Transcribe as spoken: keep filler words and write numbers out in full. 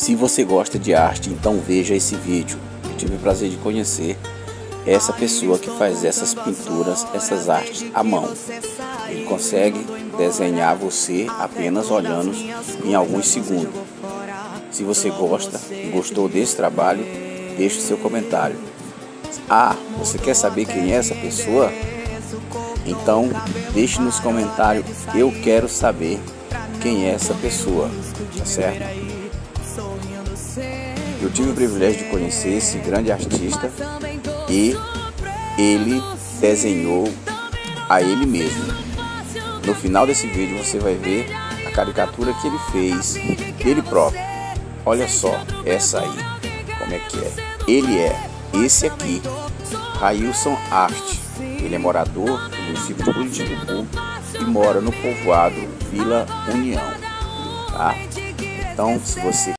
Se você gosta de arte, então veja esse vídeo. Eu tive o prazer de conhecer essa pessoa que faz essas pinturas, essas artes à mão. Ele consegue desenhar você apenas olhando em alguns segundos. Se você gosta e gostou desse trabalho, deixe o seu comentário. Ah, você quer saber quem é essa pessoa? Então deixe nos comentários, eu quero saber quem é essa pessoa, tá certo? Eu tive o privilégio de conhecer esse grande artista e ele desenhou a ele mesmo. No final desse vídeo você vai ver a caricatura que ele fez dele próprio. Olha só essa aí, como é que é. Ele é esse aqui, Railson Arte. Ele é morador do município de Buriticupu e mora no povoado Vila União, tá? Então, se você